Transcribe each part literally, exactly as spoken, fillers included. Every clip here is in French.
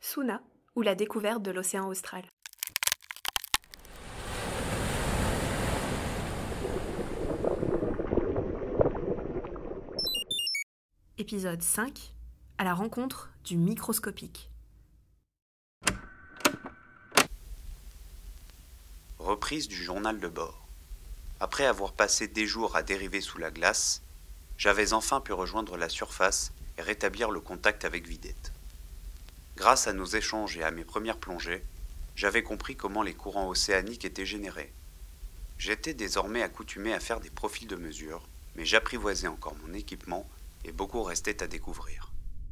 Suna, ou la découverte de l'océan austral. Épisode cinq, à la rencontre du microscopique. Reprise du journal de bord. Après avoir passé des jours à dériver sous la glace, j'avais enfin pu rejoindre la surface et rétablir le contact avec Vidette. Grâce à nos échanges et à mes premières plongées, j'avais compris comment les courants océaniques étaient générés. J'étais désormais accoutumé à faire des profils de mesure, mais j'apprivoisais encore mon équipement et beaucoup restait à découvrir.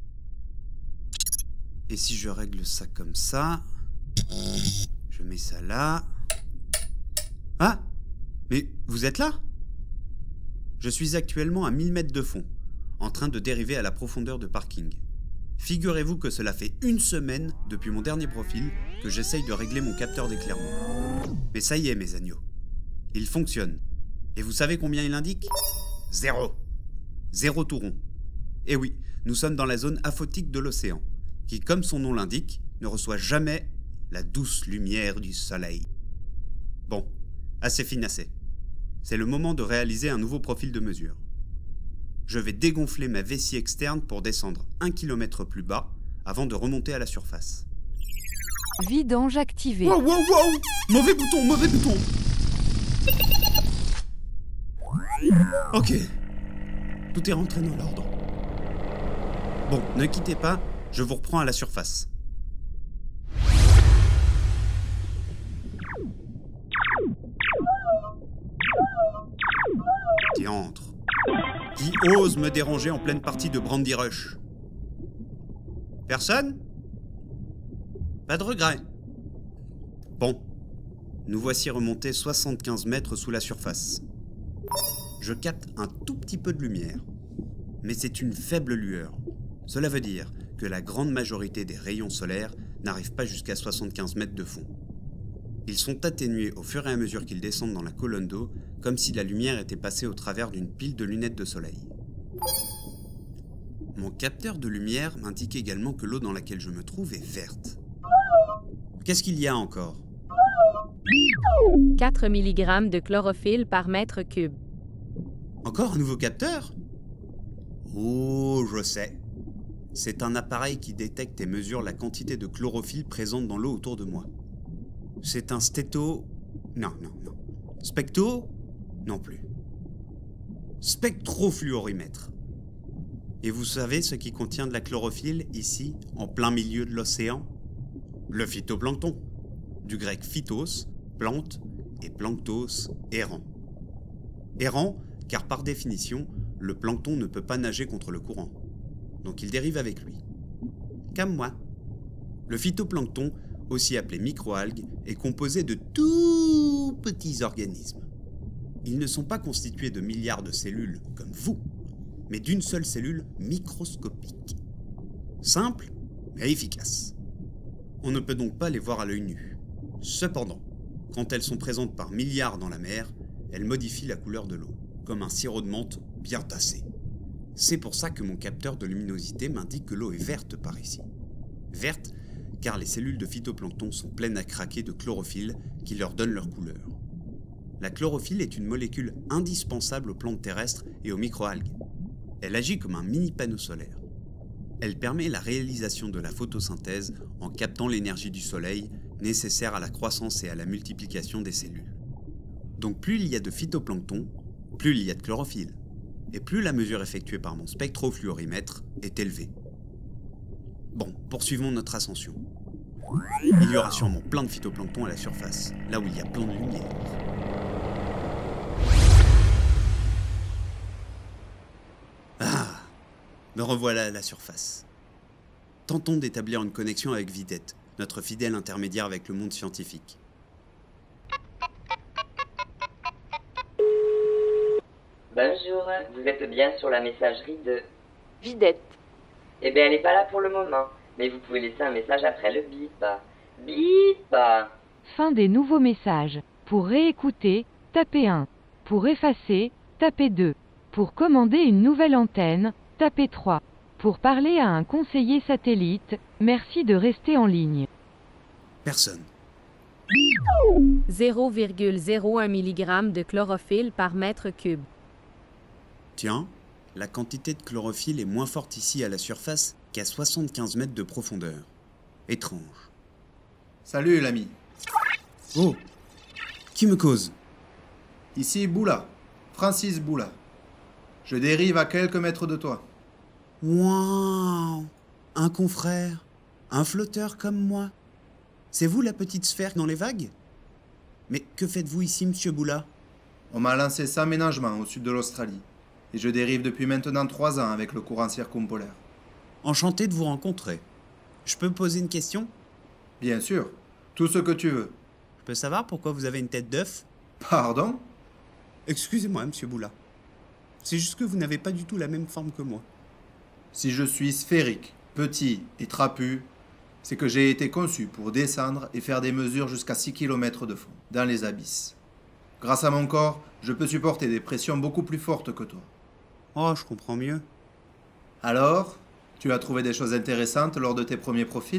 Et si je règle ça comme ça, je mets ça là. Ah! Mais vous êtes là? Je suis actuellement à mille mètres de fond, en train de dériver à la profondeur de parking. Figurez-vous que cela fait une semaine, depuis mon dernier profil, que j'essaye de régler mon capteur d'éclairement. Mais ça y est, mes agneaux. Il fonctionne. Et vous savez combien il indique? Zéro. Zéro tout rond. Et oui, nous sommes dans la zone aphotique de l'océan, qui, comme son nom l'indique, ne reçoit jamais la douce lumière du soleil. Bon, assez finassé. C'est le moment de réaliser un nouveau profil de mesure. Je vais dégonfler ma vessie externe pour descendre un kilomètre plus bas avant de remonter à la surface. Vidange activé. Wow, wow, wow! Mauvais bouton, mauvais bouton! Ok. Tout est rentré dans l'ordre. Bon, ne quittez pas, je vous reprends à la surface. Diantre. Qui ose me déranger en pleine partie de Brandy Rush? Personne? Pas de regret. Bon, nous voici remontés soixante-quinze mètres sous la surface. Je capte un tout petit peu de lumière, mais c'est une faible lueur. Cela veut dire que la grande majorité des rayons solaires n'arrivent pas jusqu'à soixante-quinze mètres de fond. Ils sont atténués au fur et à mesure qu'ils descendent dans la colonne d'eau, comme si la lumière était passée au travers d'une pile de lunettes de soleil. Mon capteur de lumière m'indique également que l'eau dans laquelle je me trouve est verte. Qu'est-ce qu'il y a encore? quatre milligrammes de chlorophylle par mètre cube. Encore un nouveau capteur? Oh, je sais. C'est un appareil qui détecte et mesure la quantité de chlorophylle présente dans l'eau autour de moi. C'est un stéto... Non, non, non. Specto? Non plus. Spectrofluorimètre. Et vous savez ce qui contient de la chlorophylle ici, en plein milieu de l'océan? Le phytoplancton. Du grec phytos, plante, et planctos, errant. Errant, car par définition, le plancton ne peut pas nager contre le courant. Donc il dérive avec lui. Comme moi. Le phytoplancton, aussi appelé microalgues, est composé de tout petits organismes. Ils ne sont pas constitués de milliards de cellules comme vous, mais d'une seule cellule microscopique. Simple, mais efficace. On ne peut donc pas les voir à l'œil nu. Cependant, quand elles sont présentes par milliards dans la mer, elles modifient la couleur de l'eau, comme un sirop de menthe bien tassé. C'est pour ça que mon capteur de luminosité m'indique que l'eau est verte par ici. Verte, car les cellules de phytoplancton sont pleines à craquer de chlorophylle qui leur donne leur couleur. La chlorophylle est une molécule indispensable aux plantes terrestres et aux microalgues. Elle agit comme un mini panneau solaire. Elle permet la réalisation de la photosynthèse en captant l'énergie du soleil nécessaire à la croissance et à la multiplication des cellules. Donc plus il y a de phytoplancton, plus il y a de chlorophylle, et plus la mesure effectuée par mon spectrofluorimètre est élevée. Bon, poursuivons notre ascension. Il y aura sûrement plein de phytoplancton à la surface, là où il y a plein de lumière. Ah, me revoilà à la surface. Tentons d'établir une connexion avec Vidette, notre fidèle intermédiaire avec le monde scientifique. Bonjour, vous êtes bien sur la messagerie de... Vidette. Eh bien, elle n'est pas là pour le moment, mais vous pouvez laisser un message après le bip. Bip! Fin des nouveaux messages. Pour réécouter, tapez un. Pour effacer, tapez deux. Pour commander une nouvelle antenne, tapez trois. Pour Pour parler à un conseiller satellite, merci de rester en ligne. Personne. zéro virgule zéro un milligrammes de chlorophylle par mètre cube. Tiens, la quantité de chlorophylle est moins forte ici à la surface qu'à soixante-quinze mètres de profondeur. Étrange. Salut l'ami. Oh! Qui me cause? Ici Boula. Francis Boula. Je dérive à quelques mètres de toi. Waouh! Un confrère? Un flotteur comme moi? C'est vous la petite sphère dans les vagues? Mais que faites-vous ici, monsieur Boula? On m'a lancé sans ménagement au sud de l'Australie. Et je dérive depuis maintenant trois ans avec le courant circumpolaire. Enchanté de vous rencontrer. Je peux poser une question? Bien sûr. Tout ce que tu veux. Je peux savoir pourquoi vous avez une tête d'œuf? Pardon? Excusez-moi, monsieur Boula. C'est juste que vous n'avez pas du tout la même forme que moi. Si je suis sphérique, petit et trapu, c'est que j'ai été conçu pour descendre et faire des mesures jusqu'à six kilomètres de fond, dans les abysses. Grâce à mon corps, je peux supporter des pressions beaucoup plus fortes que toi. Oh, je comprends mieux. Alors, tu as trouvé des choses intéressantes lors de tes premiers profils?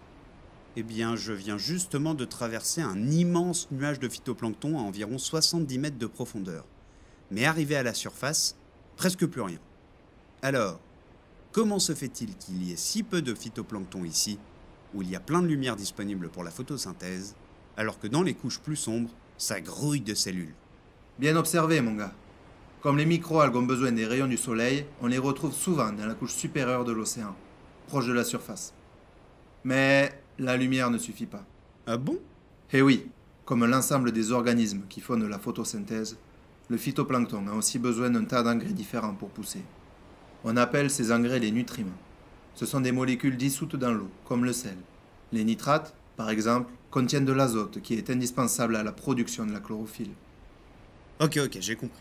Eh bien, je viens justement de traverser un immense nuage de phytoplancton à environ soixante-dix mètres de profondeur. Mais arrivé à la surface, presque plus rien. Alors, comment se fait-il qu'il y ait si peu de phytoplancton ici, où il y a plein de lumière disponible pour la photosynthèse, alors que dans les couches plus sombres, ça grouille de cellules? Bien observé, mon gars. Comme les microalgues ont besoin des rayons du soleil, on les retrouve souvent dans la couche supérieure de l'océan, proche de la surface. Mais la lumière ne suffit pas. Ah bon? Eh oui, comme l'ensemble des organismes qui font la photosynthèse, le phytoplancton a aussi besoin d'un tas d'engrais différents pour pousser. On appelle ces engrais les nutriments. Ce sont des molécules dissoutes dans l'eau, comme le sel. Les nitrates, par exemple, contiennent de l'azote qui est indispensable à la production de la chlorophylle. Ok, ok, j'ai compris.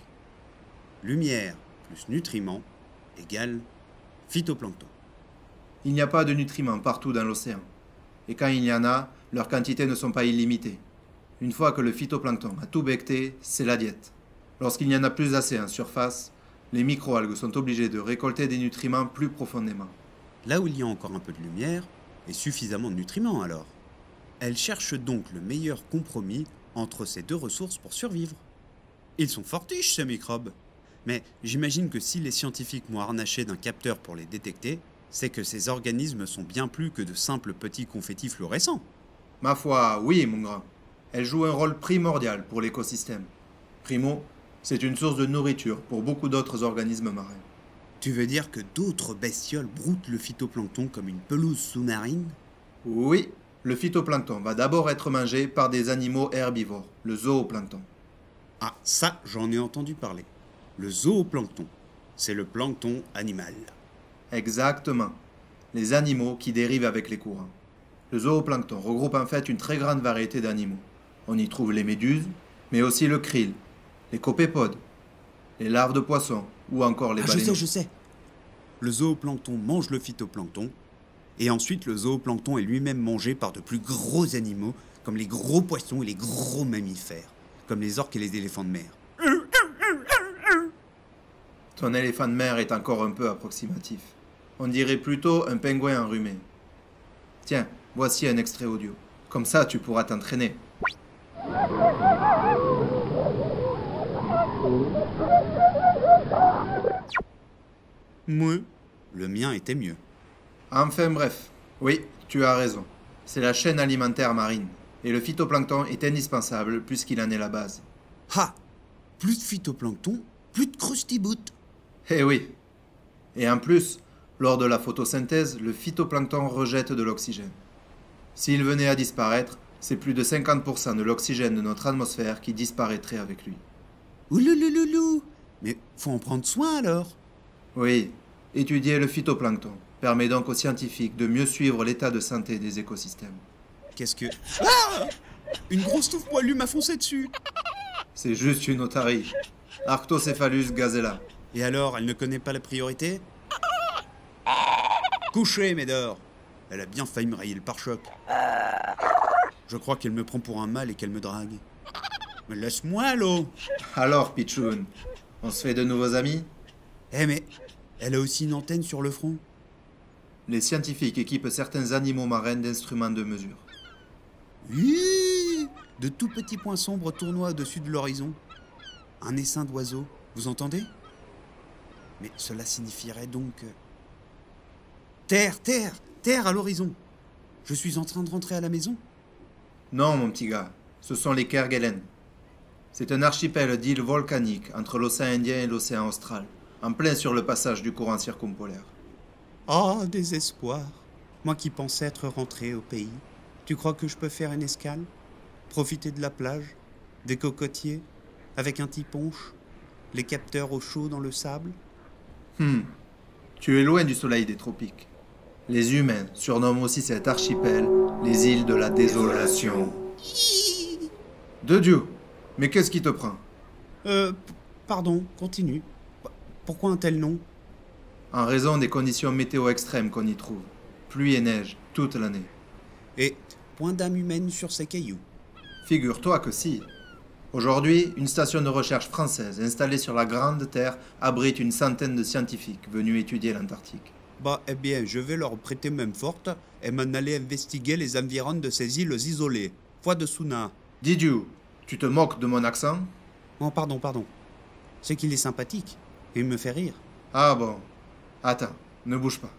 Lumière plus nutriments égale phytoplancton. Il n'y a pas de nutriments partout dans l'océan. Et quand il y en a, leurs quantités ne sont pas illimitées. Une fois que le phytoplancton a tout becté, c'est la diète. Lorsqu'il n'y en a plus assez en surface, les microalgues sont obligées de récolter des nutriments plus profondément. Là où il y a encore un peu de lumière, et suffisamment de nutriments alors. Elles cherchent donc le meilleur compromis entre ces deux ressources pour survivre. Ils sont fortiches ces microbes. Mais j'imagine que si les scientifiques m'ont harnaché d'un capteur pour les détecter, c'est que ces organismes sont bien plus que de simples petits confettis fluorescents. Ma foi, oui, mon grand. Elles jouent un rôle primordial pour l'écosystème. Primo, c'est une source de nourriture pour beaucoup d'autres organismes marins. Tu veux dire que d'autres bestioles broutent le phytoplancton comme une pelouse sous-marine? Oui, le phytoplancton va d'abord être mangé par des animaux herbivores, le zooplancton. Ah, ça, j'en ai entendu parler. Le zooplancton, c'est le plancton animal. Exactement. Les animaux qui dérivent avec les courants. Le zooplancton regroupe en fait une très grande variété d'animaux. On y trouve les méduses, mais aussi le krill, les copépodes, les larves de poissons ou encore les ah, je baleineaux. sais, je sais. Le zooplancton mange le phytoplancton, et ensuite le zooplancton est lui-même mangé par de plus gros animaux, comme les gros poissons et les gros mammifères, comme les orques et les éléphants de mer. Ton éléphant de mer est encore un peu approximatif. On dirait plutôt un pingouin enrhumé. Tiens, voici un extrait audio. Comme ça, tu pourras t'entraîner. Moi, le mien était mieux. Enfin bref, oui, tu as raison. C'est la chaîne alimentaire marine. Et le phytoplancton est indispensable puisqu'il en est la base. Ha! Plus de phytoplancton, plus de crustibout. Eh oui. Et en plus, lors de la photosynthèse, le phytoplancton rejette de l'oxygène. S'il venait à disparaître, c'est plus de cinquante pour cent de l'oxygène de notre atmosphère qui disparaîtrait avec lui. Ouloulouloulou! Mais faut en prendre soin alors. Oui, étudier le phytoplancton permet donc aux scientifiques de mieux suivre l'état de santé des écosystèmes. Qu'est-ce que... Ah! Une grosse touffe poilue m'a foncé dessus. C'est juste une otarie. Arctocéphalus gazella. Et alors, elle ne connaît pas la priorité? Couchez, Médor. Elle a bien failli me rayer le pare-choc. Je crois qu'elle me prend pour un mâle et qu'elle me drague. Mais laisse-moi, l'eau. Alors, Pichoun, on se fait de nouveaux amis? Eh mais, elle a aussi une antenne sur le front. Les scientifiques équipent certains animaux marins d'instruments de mesure. Oui, de tout petits points sombres tournoient au-dessus de l'horizon. Un essaim d'oiseaux, vous entendez? Mais cela signifierait donc... euh, Terre, terre, terre à l'horizon. Je suis en train de rentrer à la maison? Non, mon petit gars, ce sont les Kerguelen. C'est un archipel d'îles volcaniques entre l'océan Indien et l'océan Austral, en plein sur le passage du courant circumpolaire. Oh, désespoir. Moi qui pensais être rentré au pays. Tu crois que je peux faire une escale? Profiter de la plage? Des cocotiers? Avec un petit punch? Les capteurs au chaud dans le sable? Hmm. Tu es loin du soleil des tropiques. Les humains surnomment aussi cet archipel les îles de la désolation. De Dieu! Mais qu'est-ce qui te prend? Euh, p- pardon, continue. P- Pourquoi un tel nom? En raison des conditions météo extrêmes qu'on y trouve. Pluie et neige, toute l'année. Et point d'âme humaine sur ces cailloux. Figure-toi que si. Aujourd'hui, une station de recherche française installée sur la Grande Terre abrite une centaine de scientifiques venus étudier l'Antarctique. Bah, eh bien, je vais leur prêter main forte et m'en aller investiguer les environs de ces îles isolées. Foi de Suna. Didiou, tu te moques de mon accent? Oh, pardon, pardon. C'est qu'il est sympathique et il me fait rire. Ah bon. Attends, ne bouge pas.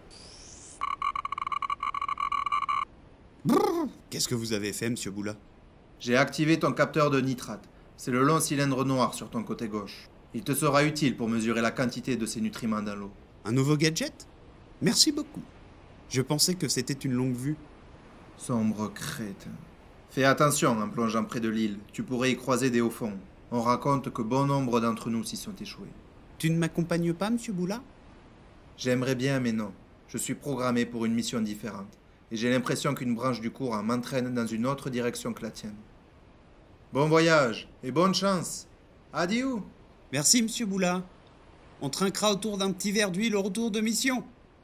Brrr, qu'est-ce que vous avez fait, monsieur Boula? J'ai activé ton capteur de nitrate. C'est le long cylindre noir sur ton côté gauche. Il te sera utile pour mesurer la quantité de ces nutriments dans l'eau. Un nouveau gadget? Merci beaucoup. Je pensais que c'était une longue vue. Sombre crétin. Fais attention en plongeant près de l'île. Tu pourrais y croiser des hauts-fonds. On raconte que bon nombre d'entre nous s'y sont échoués. Tu ne m'accompagnes pas, monsieur Boula? J'aimerais bien, mais non. Je suis programmé pour une mission différente. Et j'ai l'impression qu'une branche du courant m'entraîne dans une autre direction que la tienne. Bon voyage et bonne chance. Adieu. Merci, monsieur Boula. On trinquera autour d'un petit verre d'huile au retour de mission.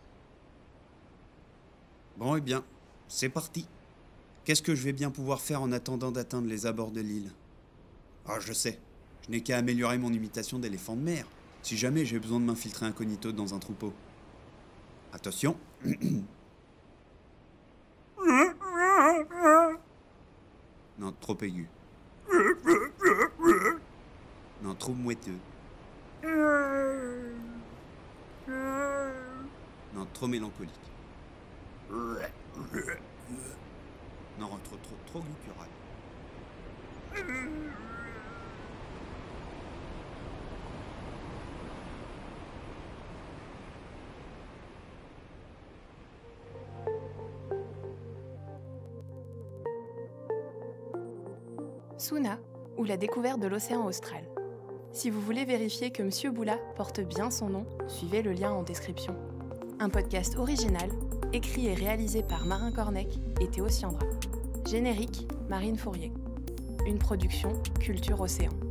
Bon, eh bien, c'est parti. Qu'est-ce que je vais bien pouvoir faire en attendant d'atteindre les abords de l'île? Ah, je sais. Je n'ai qu'à améliorer mon imitation d'éléphant de mer, si jamais j'ai besoin de m'infiltrer incognito dans un troupeau. Attention. Non, trop aigu. Non, trop mouetteux. Non, trop mélancolique. Non, trop, trop, trop guttural. Suna, ou la découverte de l'océan austral. Si vous voulez vérifier que Monsieur Boula porte bien son nom, suivez le lien en description. Un podcast original, écrit et réalisé par Marin Cornec et Théo Siandra. Générique, Marine Fourier. Une production Culture Océan.